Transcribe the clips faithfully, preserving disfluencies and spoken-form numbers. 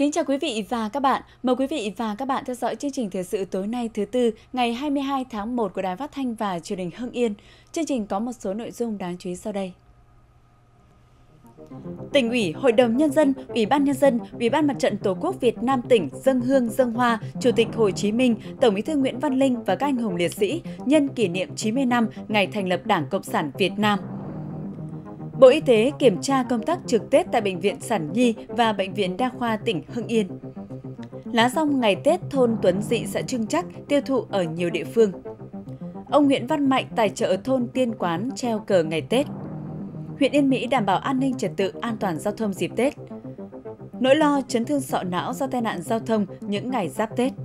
Kính chào quý vị và các bạn. Mời quý vị và các bạn theo dõi chương trình thời sự tối nay thứ Tư, ngày hai mươi hai tháng một của Đài Phát thanh và Truyền hình Hưng Yên. Chương trình có một số nội dung đáng chú ý sau đây. Tỉnh ủy, Hội đồng Nhân dân, Ủy ban Nhân dân, Ủy ban Mặt trận Tổ quốc Việt Nam tỉnh dâng hương dâng hoa Chủ tịch Hồ Chí Minh, Tổng Bí thư Nguyễn Văn Linh và các anh hùng liệt sĩ nhân kỷ niệm chín mươi năm ngày thành lập Đảng Cộng sản Việt Nam. Bộ Y tế kiểm tra công tác trực Tết tại Bệnh viện Sản Nhi và Bệnh viện Đa khoa tỉnh Hưng Yên. Lá rong ngày Tết thôn Tuấn Dị, xã Trưng Trắc tiêu thụ ở nhiều địa phương. Ông Nguyễn Văn Mạnh tài trợ thôn Tiên Quán treo cờ ngày Tết. Huyện Yên Mỹ đảm bảo an ninh trật tự, an toàn giao thông dịp Tết. Nỗi lo chấn thương sọ não do tai nạn giao thông những ngày giáp Tết.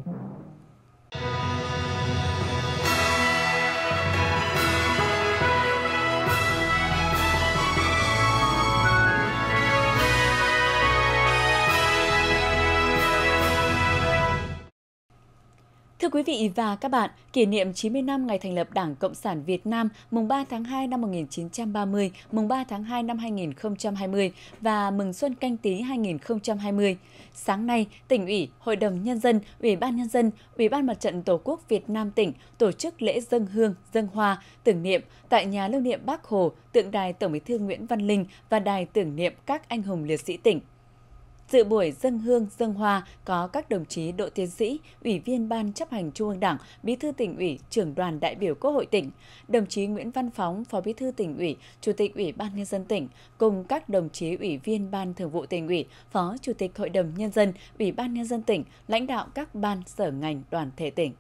Thưa quý vị và các bạn, kỷ niệm chín mươi năm ngày thành lập Đảng Cộng sản Việt Nam mùng ba tháng hai năm một nghìn chín trăm ba mươi, mùng ba tháng hai năm hai nghìn không trăm hai mươi và mừng Xuân Canh Tý hai nghìn không trăm hai mươi. Sáng nay, Tỉnh ủy, Hội đồng Nhân dân, Ủy ban Nhân dân, Ủy ban Mặt trận Tổ quốc Việt Nam tỉnh tổ chức lễ dâng hương, dâng hoa, tưởng niệm tại nhà lưu niệm Bác Hồ, tượng đài Tổng Bí thư Nguyễn Văn Linh và đài tưởng niệm các anh hùng liệt sĩ tỉnh. Dự buổi dâng hương dâng hoa có các đồng chí Đỗ Tiến Sĩ, Ủy viên Ban Chấp hành Trung ương Đảng, Bí thư Tỉnh ủy, Trưởng đoàn đại biểu Quốc hội tỉnh, đồng chí Nguyễn Văn Phóng, Phó Bí thư Tỉnh ủy, Chủ tịch Ủy ban Nhân dân tỉnh, cùng các đồng chí Ủy viên Ban Thường vụ Tỉnh ủy, Phó Chủ tịch Hội đồng Nhân dân, Ủy ban Nhân dân tỉnh, lãnh đạo các ban sở ngành đoàn thể tỉnh.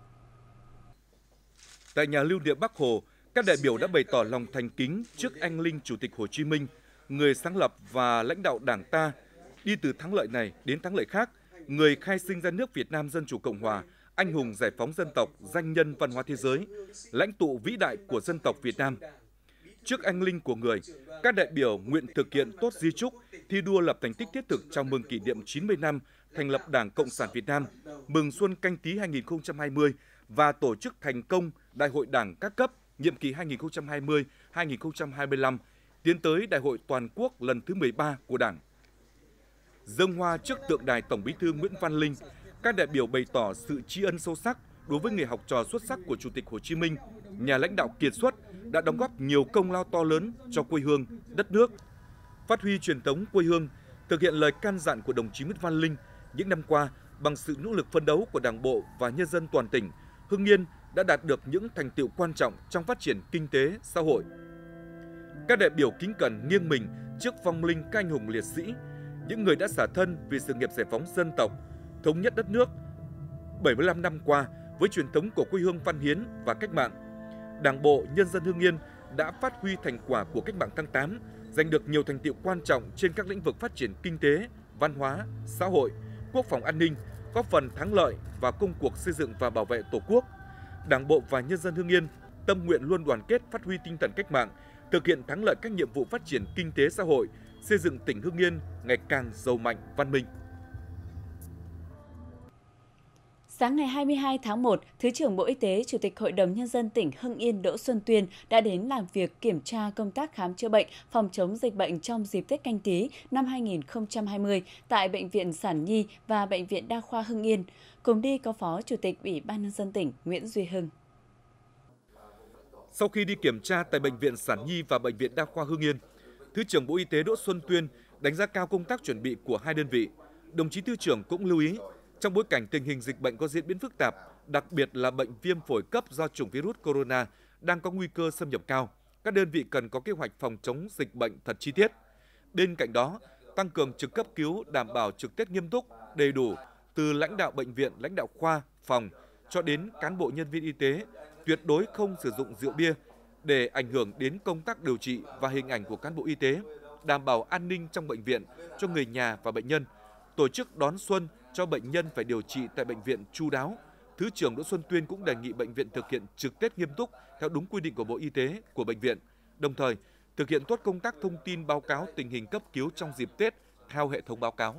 Tại nhà lưu niệm Bác Hồ, các đại biểu đã bày tỏ lòng thành kính trước anh linh Chủ tịch Hồ Chí Minh, người sáng lập và lãnh đạo Đảng ta. Đi từ thắng lợi này đến thắng lợi khác, người khai sinh ra nước Việt Nam Dân chủ Cộng hòa, anh hùng giải phóng dân tộc, danh nhân văn hóa thế giới, lãnh tụ vĩ đại của dân tộc Việt Nam. Trước anh linh của người, các đại biểu nguyện thực hiện tốt di chúc, thi đua lập thành tích thiết thực chào mừng kỷ niệm chín mươi năm thành lập Đảng Cộng sản Việt Nam, mừng Xuân Canh Tý hai nghìn không trăm hai mươi và tổ chức thành công Đại hội Đảng các cấp nhiệm kỳ hai nghìn không trăm hai mươi đến hai nghìn không trăm hai mươi lăm, tiến tới Đại hội Toàn quốc lần thứ mười ba của Đảng. Dâng hoa trước tượng đài Tổng Bí thư Nguyễn Văn Linh, các đại biểu bày tỏ sự tri ân sâu sắc đối với người học trò xuất sắc của Chủ tịch Hồ Chí Minh, nhà lãnh đạo kiệt xuất đã đóng góp nhiều công lao to lớn cho quê hương, đất nước. Phát huy truyền thống quê hương, thực hiện lời can dặn của đồng chí Nguyễn Văn Linh, những năm qua, bằng sự nỗ lực phấn đấu của Đảng bộ và nhân dân toàn tỉnh, Hưng Yên đã đạt được những thành tựu quan trọng trong phát triển kinh tế, xã hội. Các đại biểu kính cẩn nghiêng mình trước vong linh các anh hùng liệt sĩ, những người đã xả thân vì sự nghiệp giải phóng dân tộc, thống nhất đất nước. bảy mươi lăm năm qua, với truyền thống của quê hương văn hiến và cách mạng, Đảng bộ, nhân dân Hưng Yên đã phát huy thành quả của cách mạng tháng tám, giành được nhiều thành tựu quan trọng trên các lĩnh vực phát triển kinh tế, văn hóa, xã hội, quốc phòng an ninh, góp phần thắng lợi vào công cuộc xây dựng và bảo vệ Tổ quốc. Đảng bộ và nhân dân Hưng Yên tâm nguyện luôn đoàn kết, phát huy tinh thần cách mạng, thực hiện thắng lợi các nhiệm vụ phát triển kinh tế xã hội, xây dựng tỉnh Hưng Yên ngày càng giàu mạnh, văn minh. Sáng ngày hai mươi hai tháng một, Thứ trưởng Bộ Y tế, Chủ tịch Hội đồng Nhân dân tỉnh Hưng Yên Đỗ Xuân Tuyên đã đến làm việc kiểm tra công tác khám chữa bệnh, phòng chống dịch bệnh trong dịp Tết Canh Tý năm hai nghìn không trăm hai mươi tại Bệnh viện Sản Nhi và Bệnh viện Đa khoa Hưng Yên. Cùng đi có Phó Chủ tịch Ủy ban Nhân dân tỉnh Nguyễn Duy Hưng. Sau khi đi kiểm tra tại Bệnh viện Sản Nhi và Bệnh viện Đa khoa Hưng Yên, Thứ trưởng Bộ Y tế Đỗ Xuân Tuyên đánh giá cao công tác chuẩn bị của hai đơn vị. Đồng chí Thứ trưởng cũng lưu ý, trong bối cảnh tình hình dịch bệnh có diễn biến phức tạp, đặc biệt là bệnh viêm phổi cấp do chủng virus corona đang có nguy cơ xâm nhập cao, các đơn vị cần có kế hoạch phòng chống dịch bệnh thật chi tiết. Bên cạnh đó, tăng cường trực cấp cứu đảm bảo trực Tết nghiêm túc, đầy đủ từ lãnh đạo bệnh viện, lãnh đạo khoa, phòng cho đến cán bộ nhân viên y tế, tuyệt đối không sử dụng rượu bia để ảnh hưởng đến công tác điều trị và hình ảnh của cán bộ y tế, đảm bảo an ninh trong bệnh viện cho người nhà và bệnh nhân, tổ chức đón xuân cho bệnh nhân phải điều trị tại bệnh viện chu đáo. Thứ trưởng Đỗ Xuân Tuyên cũng đề nghị bệnh viện thực hiện trực Tết nghiêm túc theo đúng quy định của Bộ Y tế, của bệnh viện, đồng thời thực hiện tốt công tác thông tin báo cáo tình hình cấp cứu trong dịp Tết theo hệ thống báo cáo.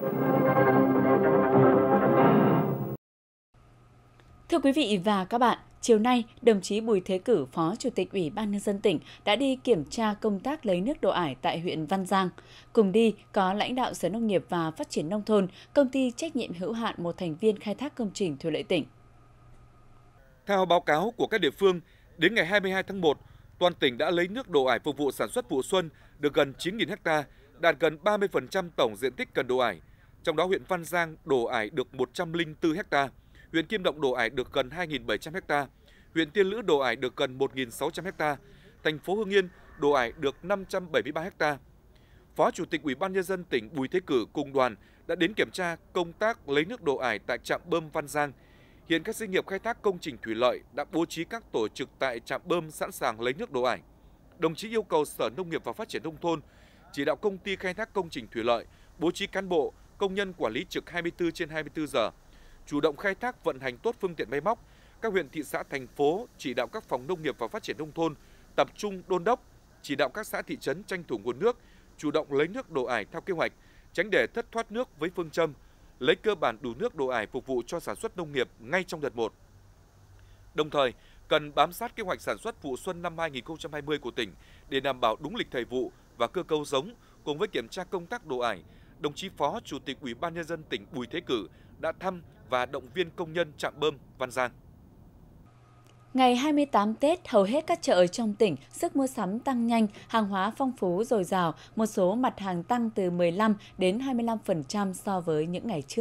Thưa quý vị và các bạn, Chiều nay, đồng chí Bùi Thế Cử, Phó Chủ tịch Ủy ban Nhân dân tỉnh đã đi kiểm tra công tác lấy nước đổ ải tại huyện Văn Giang. Cùng đi có lãnh đạo Sở Nông nghiệp và Phát triển Nông thôn, Công ty trách nhiệm hữu hạn một thành viên khai thác công trình thủy lợi tỉnh. Theo báo cáo của các địa phương, đến ngày hai mươi hai tháng một, toàn tỉnh đã lấy nước đổ ải phục vụ sản xuất vụ xuân được gần chín nghìn ha, đạt gần ba mươi phần trăm tổng diện tích cần đổ ải. Trong đó huyện Văn Giang đổ ải được một trăm lẻ bốn ha, huyện Kim Động đổ ải được gần hai nghìn bảy trăm ha, huyện Tiên Lữ đổ ải được gần một nghìn sáu trăm ha, thành phố Hưng Yên đổ ải được năm trăm bảy mươi ba ha. Phó Chủ tịch Ủy ban Nhân dân tỉnh Bùi Thế Cử cùng đoàn đã đến kiểm tra công tác lấy nước đổ ải tại trạm bơm Văn Giang. Hiện các doanh nghiệp khai thác công trình thủy lợi đã bố trí các tổ trực tại trạm bơm sẵn sàng lấy nước đổ ải. Đồng chí yêu cầu Sở Nông nghiệp và Phát triển Nông thôn chỉ đạo công ty khai thác công trình thủy lợi bố trí cán bộ, công nhân quản lý trực hai mươi tư trên hai mươi tư giờ, chủ động khai thác vận hành tốt phương tiện máy móc. Các huyện, thị xã, thành phố chỉ đạo các phòng nông nghiệp và phát triển nông thôn tập trung đôn đốc, chỉ đạo các xã thị trấn tranh thủ nguồn nước, chủ động lấy nước đổ ải theo kế hoạch, tránh để thất thoát nước với phương châm lấy cơ bản đủ nước đổ ải phục vụ cho sản xuất nông nghiệp ngay trong đợt một. Đồng thời, cần bám sát kế hoạch sản xuất vụ xuân năm hai nghìn không trăm hai mươi của tỉnh để đảm bảo đúng lịch thời vụ và cơ cấu giống. Cùng với kiểm tra công tác đổ ải, đồng chí Phó Chủ tịch Ủy ban Nhân dân tỉnh Bùi Thế Cử đã thăm và động viên công nhân trạm bơm Văn Giang. Ngày hai mươi tám Tết, hầu hết các chợ trong tỉnh, sức mua sắm tăng nhanh, hàng hóa phong phú dồi dào, một số mặt hàng tăng từ mười lăm đến hai mươi lăm phần trăm so với những ngày trước.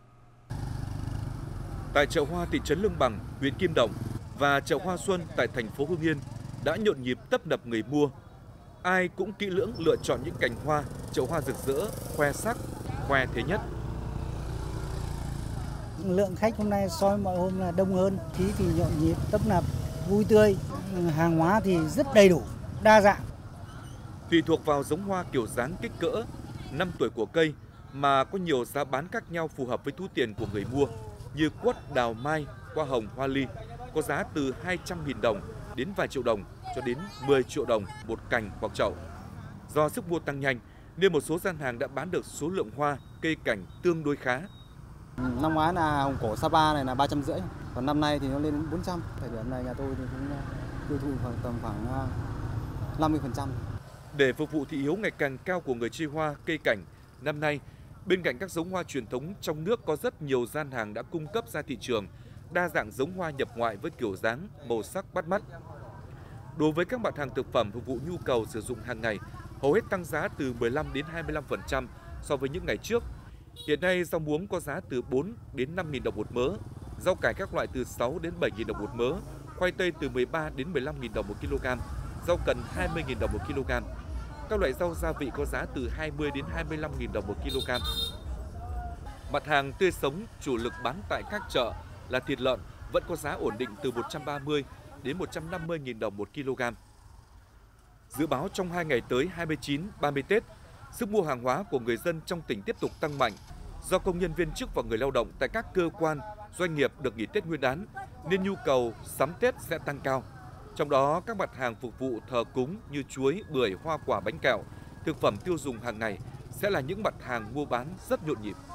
Tại chợ hoa thị trấn Lương Bằng, huyện Kim Động và chợ hoa xuân tại thành phố Hưng Yên đã nhộn nhịp tấp nập người mua. Ai cũng kỹ lưỡng lựa chọn những cành hoa, chợ hoa rực rỡ, khoe sắc, khoe thế nhất. Lượng khách hôm nay so với mọi hôm là đông hơn, khí thì nhộn nhịp, tấp nập, vui tươi, hàng hóa thì rất đầy đủ, đa dạng. Tùy thuộc vào giống hoa, kiểu dáng, kích cỡ, năm tuổi của cây mà có nhiều giá bán khác nhau phù hợp với túi tiền của người mua, như quất, đào mai, hoa hồng, hoa ly có giá từ hai trăm nghìn đồng đến vài triệu đồng cho đến mười triệu đồng một cành hoặc chậu. Do sức mua tăng nhanh nên một số gian hàng đã bán được số lượng hoa, cây cảnh tương đối khá. Năm ngoái là hồng cổ Sapa này là ba trăm rưỡi, còn năm nay thì nó lên đến bốn trăm. Thời điểm này nhà tôi thì cũng tiêu thụ khoảng tầm khoảng năm mươi phần trăm. Để phục vụ thị hiếu ngày càng cao của người chơi hoa, cây cảnh, năm nay bên cạnh các giống hoa truyền thống trong nước có rất nhiều gian hàng đã cung cấp ra thị trường đa dạng giống hoa nhập ngoại với kiểu dáng, màu sắc bắt mắt. Đối với các mặt hàng thực phẩm phục vụ nhu cầu sử dụng hàng ngày, hầu hết tăng giá từ mười lăm đến hai mươi lăm phần trăm so với những ngày trước. Hiện nay rau muống có giá từ bốn đến năm nghìn đồng một mớ, rau cải các loại từ sáu đến bảy nghìn đồng một mớ, khoai tây từ mười ba đến mười lăm nghìn đồng một kg, rau cần hai mươi nghìn đồng một kg. Các loại rau gia vị có giá từ hai mươi đến hai mươi lăm nghìn đồng một kg. Mặt hàng tươi sống chủ lực bán tại các chợ là thịt lợn vẫn có giá ổn định từ một trăm ba mươi đến một trăm năm mươi nghìn đồng một kg. Dự báo trong hai ngày tới hai mươi chín, ba mươi Tết, sức mua hàng hóa của người dân trong tỉnh tiếp tục tăng mạnh. Do công nhân viên chức và người lao động tại các cơ quan, doanh nghiệp được nghỉ Tết Nguyên đán nên nhu cầu sắm Tết sẽ tăng cao. Trong đó các mặt hàng phục vụ thờ cúng như chuối, bưởi, hoa quả, bánh kẹo, thực phẩm tiêu dùng hàng ngày sẽ là những mặt hàng mua bán rất nhộn nhịp.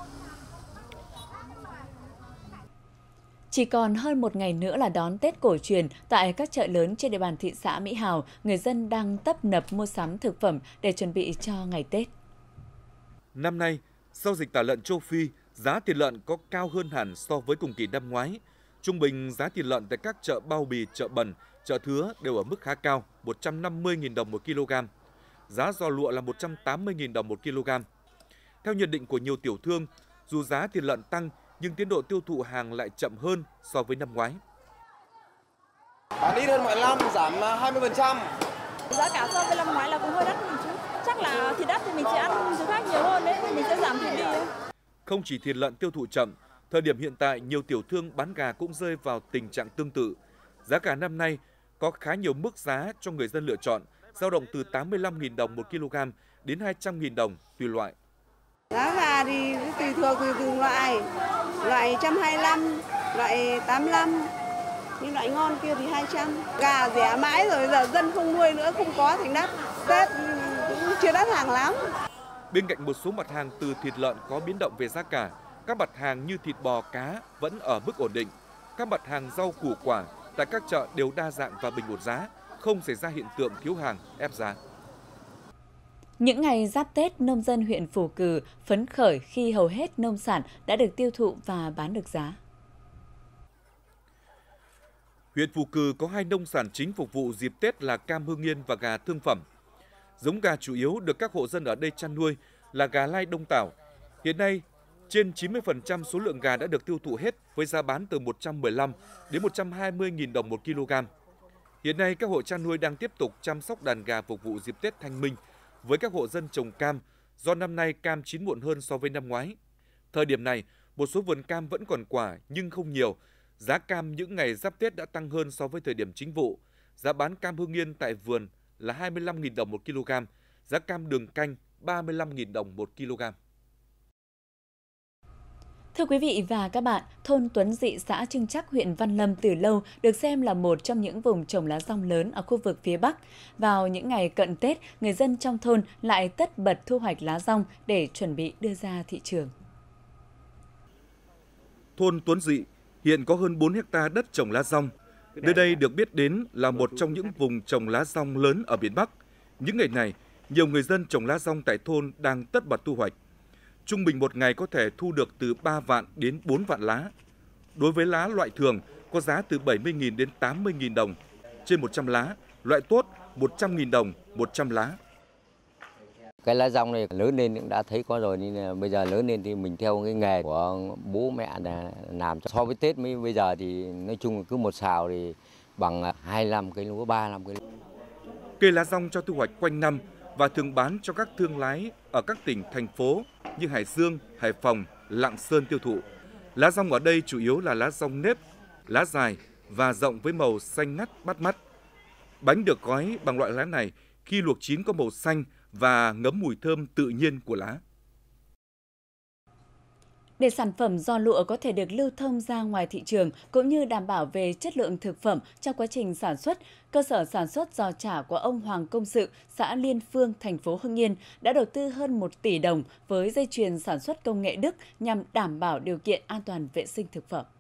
Chỉ còn hơn một ngày nữa là đón Tết cổ truyền, tại các chợ lớn trên địa bàn thị xã Mỹ Hào, người dân đang tấp nập mua sắm thực phẩm để chuẩn bị cho ngày Tết. Năm nay, sau dịch tả lợn châu Phi, giá thịt lợn có cao hơn hẳn so với cùng kỳ năm ngoái. Trung bình giá thịt lợn tại các chợ Bao Bì, chợ Bần, chợ Thứa đều ở mức khá cao, một trăm năm mươi nghìn đồng một kg. Giá giò lụa là một trăm tám mươi nghìn đồng một kg. Theo nhận định của nhiều tiểu thương, dù giá thịt lợn tăng nhưng tiến độ tiêu thụ hàng lại chậm hơn so với năm ngoái. Bán ít hơn mọi năm, giảm hai mươi phần trăm. Giá cả so với năm ngoái là cũng hơi đắt một chút. Chắc là thịt đắt thì mình sẽ ăn thứ khác nhiều hơn đấy, thì mình sẽ giảm thịt đi. Không chỉ thịt lợn tiêu thụ chậm, thời điểm hiện tại nhiều tiểu thương bán gà cũng rơi vào tình trạng tương tự. Giá cả năm nay có khá nhiều mức giá cho người dân lựa chọn, dao động từ tám mươi lăm nghìn đồng một kg đến hai trăm nghìn đồng tùy loại. Giá gà thì tùy thuộc tùy từng loại, loại một trăm hai mươi lăm, loại tám mươi lăm, những loại ngon kia thì hai trăm. Gà rẻ mãi rồi, giờ dân không nuôi nữa, không có thành đắt. Tết cũng chưa đắt hàng lắm. Bên cạnh một số mặt hàng từ thịt lợn có biến động về giá cả, các mặt hàng như thịt bò, cá vẫn ở mức ổn định. Các mặt hàng rau củ quả, tại các chợ đều đa dạng và bình ổn giá, không xảy ra hiện tượng thiếu hàng, ép giá. Những ngày giáp Tết, nông dân huyện Phù Cử phấn khởi khi hầu hết nông sản đã được tiêu thụ và bán được giá. Huyện Phù Cử có hai nông sản chính phục vụ dịp Tết là cam Hưng Yên và gà thương phẩm. Giống gà chủ yếu được các hộ dân ở đây chăn nuôi là gà lai Đông Tảo. Hiện nay, trên chín mươi phần trăm số lượng gà đã được tiêu thụ hết với giá bán từ một trăm mười lăm đến một trăm hai mươi nghìn đồng một kg. Hiện nay, các hộ chăn nuôi đang tiếp tục chăm sóc đàn gà phục vụ dịp Tết Thanh Minh với các hộ dân trồng cam, do năm nay cam chín muộn hơn so với năm ngoái. Thời điểm này, một số vườn cam vẫn còn quả nhưng không nhiều. Giá cam những ngày giáp Tết đã tăng hơn so với thời điểm chính vụ. Giá bán cam Hưng Yên tại vườn là hai mươi lăm nghìn đồng một kg, giá cam đường canh ba mươi lăm nghìn đồng một kg. Thưa quý vị và các bạn, thôn Tuấn Dị, xã Trưng Trắc, huyện Văn Lâm từ lâu được xem là một trong những vùng trồng lá dong lớn ở khu vực phía Bắc. Vào những ngày cận Tết, người dân trong thôn lại tất bật thu hoạch lá dong để chuẩn bị đưa ra thị trường. Thôn Tuấn Dị hiện có hơn bốn héc ta đất trồng lá dong. Nơi đây được biết đến là một trong những vùng trồng lá dong lớn ở miền Bắc. Những ngày này, nhiều người dân trồng lá dong tại thôn đang tất bật thu hoạch. Trung bình một ngày có thể thu được từ ba vạn đến bốn vạn lá. Đối với lá loại thường có giá từ bảy mươi nghìn đến tám mươi nghìn đồng trên một trăm lá, loại tốt một trăm nghìn đồng một trăm lá. Cái lá dong này lớn lên cũng đã thấy có rồi, nên là bây giờ lớn lên thì mình theo cái nghề của bố mẹ là làm. So với Tết mới bây giờ thì nói chung cứ một xào thì bằng hai mươi lăm cây lúa, ba mươi lăm cây lúa. Cây lá dong cho thu hoạch quanh năm và thường bán cho các thương lái ở các tỉnh, thành phố như Hải Dương, Hải Phòng, Lạng Sơn tiêu thụ. Lá dong ở đây chủ yếu là lá dong nếp, lá dài và rộng với màu xanh ngắt bắt mắt. Bánh được gói bằng loại lá này khi luộc chín có màu xanh và ngấm mùi thơm tự nhiên của lá. Để sản phẩm giò lụa có thể được lưu thông ra ngoài thị trường cũng như đảm bảo về chất lượng thực phẩm trong quá trình sản xuất, cơ sở sản xuất giò chả của ông Hoàng Công Sự, xã Liên Phương, thành phố Hưng Yên đã đầu tư hơn một tỷ đồng với dây chuyền sản xuất công nghệ Đức nhằm đảm bảo điều kiện an toàn vệ sinh thực phẩm.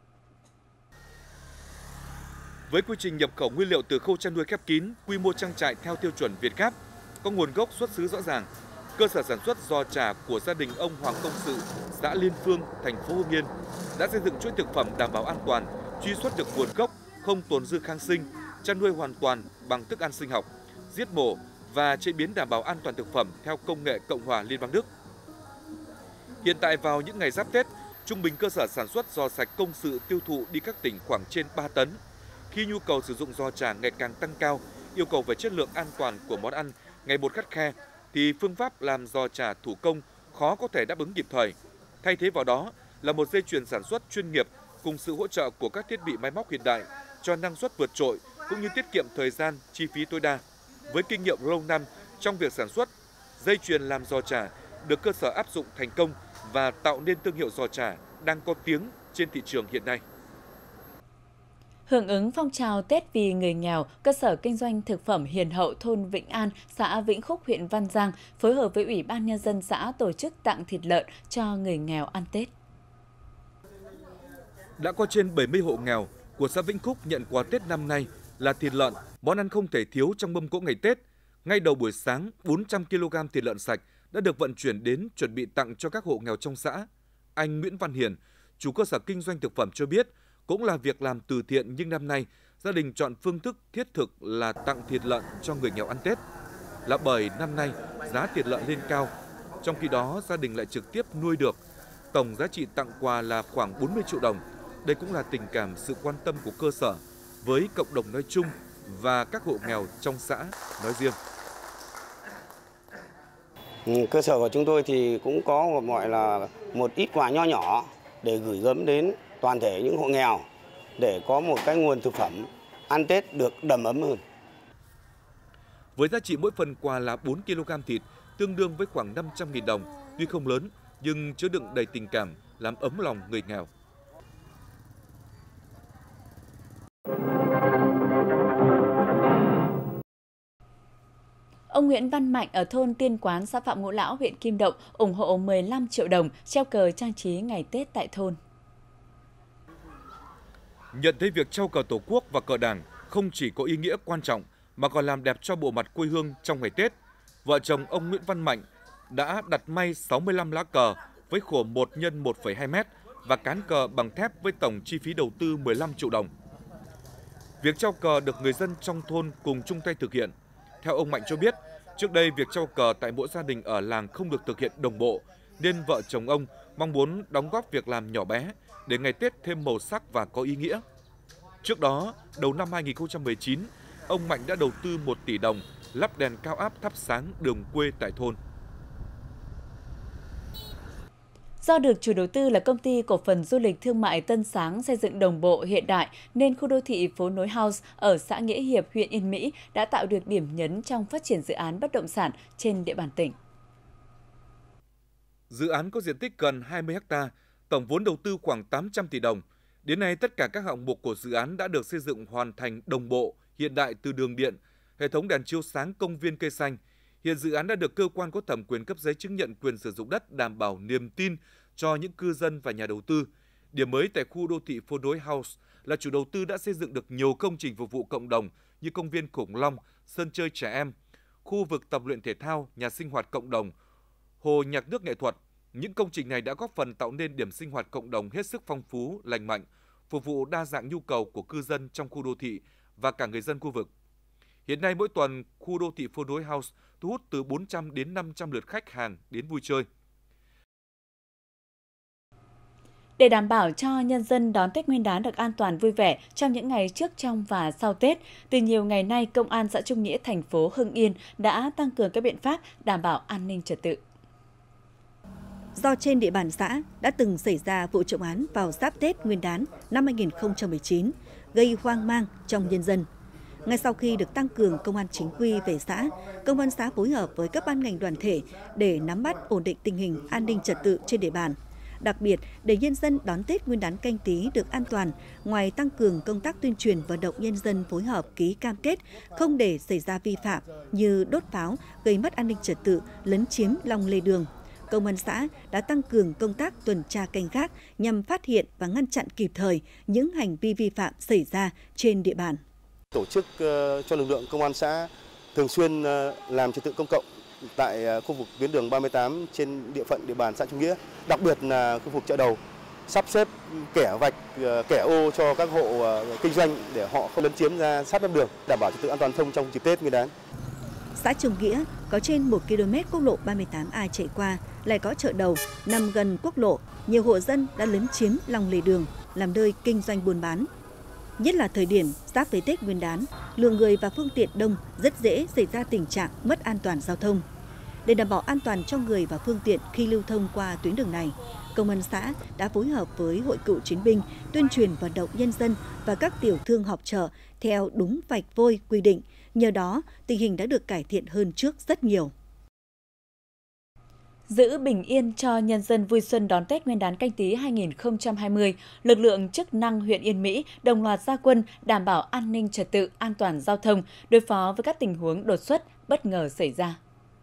Với quy trình nhập khẩu nguyên liệu từ khâu chăn nuôi khép kín, quy mô trang trại theo tiêu chuẩn Việt Gáp, có nguồn gốc xuất xứ rõ ràng, cơ sở sản xuất giò chả của gia đình ông Hoàng Công Sự, xã Liên Phương, thành phố Hưng Yên đã xây dựng chuỗi thực phẩm đảm bảo an toàn, truy xuất được nguồn gốc, không tồn dư kháng sinh, chăn nuôi hoàn toàn bằng thức ăn sinh học, giết mổ và chế biến đảm bảo an toàn thực phẩm theo công nghệ Cộng hòa Liên bang Đức. Hiện tại vào những ngày giáp Tết, trung bình cơ sở sản xuất giò sạch Công Sự tiêu thụ đi các tỉnh khoảng trên ba tấn. Khi nhu cầu sử dụng giò chả ngày càng tăng cao, yêu cầu về chất lượng an toàn của món ăn ngày một khắt khe, thì phương pháp làm giò chả thủ công khó có thể đáp ứng kịp thời. Thay thế vào đó là một dây chuyền sản xuất chuyên nghiệp cùng sự hỗ trợ của các thiết bị máy móc hiện đại cho năng suất vượt trội cũng như tiết kiệm thời gian, chi phí tối đa. Với kinh nghiệm lâu năm trong việc sản xuất, dây chuyền làm giò chả được cơ sở áp dụng thành công và tạo nên thương hiệu giò chả đang có tiếng trên thị trường hiện nay. Hưởng ứng phong trào Tết vì người nghèo, cơ sở kinh doanh thực phẩm Hiền Hậu thôn Vĩnh An, xã Vĩnh Khúc, huyện Văn Giang phối hợp với Ủy ban Nhân dân xã tổ chức tặng thịt lợn cho người nghèo ăn Tết. Đã có trên bảy mươi hộ nghèo của xã Vĩnh Khúc nhận quà Tết năm nay là thịt lợn, món ăn không thể thiếu trong mâm cỗ ngày Tết. Ngay đầu buổi sáng, bốn trăm ki lô gam thịt lợn sạch đã được vận chuyển đến chuẩn bị tặng cho các hộ nghèo trong xã. Anh Nguyễn Văn Hiền, chủ cơ sở kinh doanh thực phẩm cho biết, cũng là việc làm từ thiện nhưng năm nay gia đình chọn phương thức thiết thực là tặng thịt lợn cho người nghèo ăn Tết. Là bởi năm nay giá thịt lợn lên cao, trong khi đó gia đình lại trực tiếp nuôi được. Tổng giá trị tặng quà là khoảng bốn mươi triệu đồng. Đây cũng là tình cảm, sự quan tâm của cơ sở với cộng đồng nói chung và các hộ nghèo trong xã nói riêng. Cơ sở của chúng tôi thì cũng có một gọi là một ít quà nho nhỏ để gửi gắm đến toàn thể những hộ nghèo để có một cái nguồn thực phẩm ăn Tết được đầm ấm hơn. Với giá trị mỗi phần quà là bốn ki lô gam thịt, tương đương với khoảng năm trăm nghìn đồng, tuy không lớn nhưng chứa đựng đầy tình cảm, làm ấm lòng người nghèo. Ông Nguyễn Văn Mạnh ở thôn Tiên Quán, xã Phạm Ngũ Lão, huyện Kim Động ủng hộ mười lăm triệu đồng treo cờ trang trí ngày Tết tại thôn. Nhận thấy việc treo cờ Tổ quốc và cờ Đảng không chỉ có ý nghĩa quan trọng mà còn làm đẹp cho bộ mặt quê hương trong ngày Tết, vợ chồng ông Nguyễn Văn Mạnh đã đặt may sáu mươi lăm lá cờ với khổ một nhân một phẩy hai mét và cán cờ bằng thép với tổng chi phí đầu tư mười lăm triệu đồng. Việc treo cờ được người dân trong thôn cùng chung tay thực hiện. Theo ông Mạnh cho biết, trước đây việc treo cờ tại mỗi gia đình ở làng không được thực hiện đồng bộ, nên vợ chồng ông mong muốn đóng góp việc làm nhỏ bé để ngày Tết thêm màu sắc và có ý nghĩa. Trước đó, đầu năm hai nghìn không trăm mười chín, ông Mạnh đã đầu tư một tỷ đồng lắp đèn cao áp thắp sáng đường quê tại thôn. Do được chủ đầu tư là công ty cổ phần du lịch thương mại Tân Sáng xây dựng đồng bộ hiện đại nên khu đô thị phố Nối House ở xã Nghĩa Hiệp, huyện Yên Mỹ đã tạo được điểm nhấn trong phát triển dự án bất động sản trên địa bàn tỉnh. Dự án có diện tích gần hai mươi ha, tổng vốn đầu tư khoảng tám trăm tỷ đồng. Đến nay, tất cả các hạng mục của dự án đã được xây dựng hoàn thành đồng bộ, hiện đại từ đường điện, hệ thống đèn chiếu sáng, công viên cây xanh. Hiện dự án đã được cơ quan có thẩm quyền cấp giấy chứng nhận quyền sử dụng đất đảm bảo niềm tin cho những cư dân và nhà đầu tư. Điểm mới tại khu đô thị phố Nối House là chủ đầu tư đã xây dựng được nhiều công trình phục vụ cộng đồng như công viên khủng long, sân chơi trẻ em, khu vực tập luyện thể thao, nhà sinh hoạt cộng đồng, hồ nhạc nước nghệ thuật. Những công trình này đã góp phần tạo nên điểm sinh hoạt cộng đồng hết sức phong phú, lành mạnh, phục vụ đa dạng nhu cầu của cư dân trong khu đô thị và cả người dân khu vực. Hiện nay mỗi tuần, khu đô thị phố Nối House thu hút từ bốn trăm đến năm trăm lượt khách hàng đến vui chơi. Để đảm bảo cho nhân dân đón Tết Nguyên đán được an toàn vui vẻ trong những ngày trước, trong và sau Tết, từ nhiều ngày nay, Công an xã Trung Nghĩa, thành phố Hưng Yên đã tăng cường các biện pháp đảm bảo an ninh trật tự. Do trên địa bàn xã đã từng xảy ra vụ trộm án vào giáp Tết Nguyên đán năm hai nghìn không trăm mười chín, gây hoang mang trong nhân dân. Ngay sau khi được tăng cường công an chính quy về xã, công an xã phối hợp với các ban ngành đoàn thể để nắm bắt ổn định tình hình an ninh trật tự trên địa bàn. Đặc biệt, để nhân dân đón Tết Nguyên đán Canh Tý được an toàn, ngoài tăng cường công tác tuyên truyền vận động nhân dân phối hợp ký cam kết không để xảy ra vi phạm như đốt pháo, gây mất an ninh trật tự, lấn chiếm lòng lề đường, Công an xã đã tăng cường công tác tuần tra canh gác nhằm phát hiện và ngăn chặn kịp thời những hành vi vi phạm xảy ra trên địa bàn. Tổ chức cho lực lượng công an xã thường xuyên làm trật tự công cộng tại khu vực tuyến đường ba mươi tám trên địa phận địa bàn xã Trung Nghĩa, đặc biệt là khu vực chợ đầu, sắp xếp kẻ vạch, kẻ ô cho các hộ kinh doanh để họ không lấn chiếm ra sát bên đường, đảm bảo trật tự an toàn thông trong dịp Tết Nguyên đán. Xã Trung Nghĩa có trên một ki lô mét quốc lộ ba mươi tám A chạy qua, lại có chợ đầu nằm gần quốc lộ, nhiều hộ dân đã lấn chiếm lòng lề đường làm nơi kinh doanh buôn bán. Nhất là thời điểm giáp với Tết Nguyên đán, lượng người và phương tiện đông rất dễ xảy ra tình trạng mất an toàn giao thông. Để đảm bảo an toàn cho người và phương tiện khi lưu thông qua tuyến đường này, Công an xã đã phối hợp với Hội Cựu Chiến binh tuyên truyền vận động nhân dân và các tiểu thương họp chợ theo đúng vạch vôi quy định. Nhờ đó, tình hình đã được cải thiện hơn trước rất nhiều. Giữ bình yên cho nhân dân vui xuân đón Tết Nguyên đán Canh Tý hai nghìn không trăm hai mươi, lực lượng chức năng huyện Yên Mỹ đồng loạt ra quân đảm bảo an ninh trật tự, an toàn giao thông, đối phó với các tình huống đột xuất, bất ngờ xảy ra.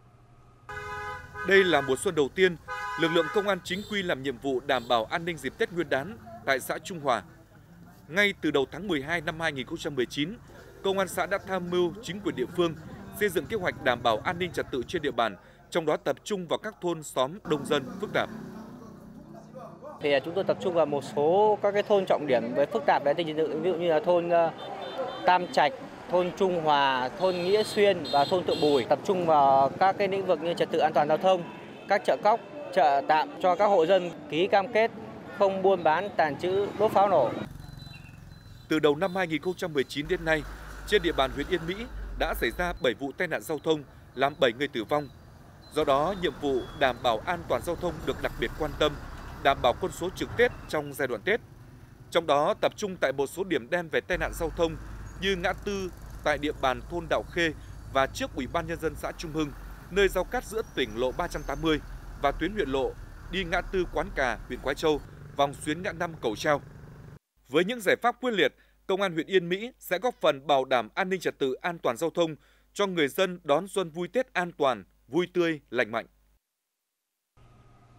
Đây là mùa xuân đầu tiên, lực lượng công an chính quy làm nhiệm vụ đảm bảo an ninh dịp Tết Nguyên đán tại xã Trung Hòa. Ngay từ đầu tháng mười hai năm hai nghìn không trăm mười chín, Công an xã đã tham mưu chính quyền địa phương xây dựng kế hoạch đảm bảo an ninh trật tự trên địa bàn, trong đó tập trung vào các thôn xóm đông dân phức tạp. Thì chúng tôi tập trung vào một số các cái thôn trọng điểm với phức tạp về an ninh trật tự, ví dụ như là thôn Tam Trạch, thôn Trung Hòa, thôn Nghĩa Xuyên và thôn Tự Bùi, tập trung vào các cái lĩnh vực như trật tự an toàn giao thông, các chợ cóc, chợ tạm cho các hộ dân ký cam kết không buôn bán, tàng trữ, đốt pháo nổ. Từ đầu năm hai nghìn không trăm mười chín đến nay, trên địa bàn huyện Yên Mỹ đã xảy ra bảy vụ tai nạn giao thông, làm bảy người tử vong. Do đó, nhiệm vụ đảm bảo an toàn giao thông được đặc biệt quan tâm, đảm bảo quân số trực Tết trong giai đoạn Tết. Trong đó tập trung tại một số điểm đen về tai nạn giao thông như ngã tư tại địa bàn thôn Đạo Khê và trước Ủy ban Nhân dân xã Trung Hưng, nơi giao cắt giữa tỉnh lộ ba trăm tám mươi và tuyến huyện lộ đi ngã tư Quán Cà, huyện Quái Châu, vòng xuyến ngã năm Cầu Treo. Với những giải pháp quyết liệt, Công an huyện Yên Mỹ sẽ góp phần bảo đảm an ninh trật tự, an toàn giao thông cho người dân đón xuân vui Tết an toàn, vui tươi, lành mạnh.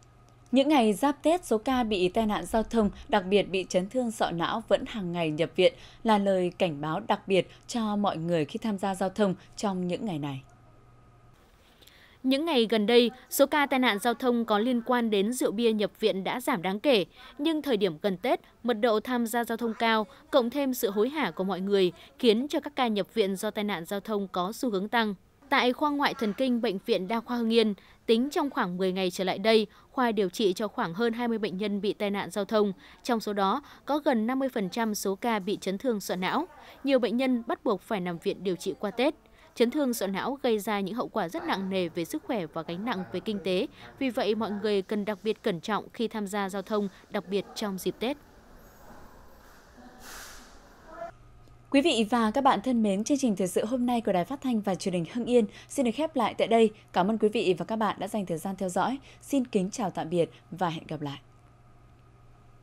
Những ngày giáp Tết, số ca bị tai nạn giao thông, đặc biệt bị chấn thương sọ não vẫn hàng ngày nhập viện là lời cảnh báo đặc biệt cho mọi người khi tham gia giao thông trong những ngày này. Những ngày gần đây, số ca tai nạn giao thông có liên quan đến rượu bia nhập viện đã giảm đáng kể, nhưng thời điểm gần Tết, mật độ tham gia giao thông cao, cộng thêm sự hối hả của mọi người, khiến cho các ca nhập viện do tai nạn giao thông có xu hướng tăng. Tại khoa ngoại thần kinh Bệnh viện Đa khoa Hưng Yên, tính trong khoảng mười ngày trở lại đây, khoa điều trị cho khoảng hơn hai mươi bệnh nhân bị tai nạn giao thông. Trong số đó, có gần năm mươi phần trăm số ca bị chấn thương sọ não. Nhiều bệnh nhân bắt buộc phải nằm viện điều trị qua Tết. Chấn thương sọ não gây ra những hậu quả rất nặng nề về sức khỏe và gánh nặng về kinh tế. Vì vậy, mọi người cần đặc biệt cẩn trọng khi tham gia giao thông, đặc biệt trong dịp Tết. Quý vị và các bạn thân mến, chương trình thời sự hôm nay của Đài Phát thanh và Truyền hình Hưng Yên xin được khép lại tại đây. Cảm ơn quý vị và các bạn đã dành thời gian theo dõi. Xin kính chào tạm biệt và hẹn gặp lại.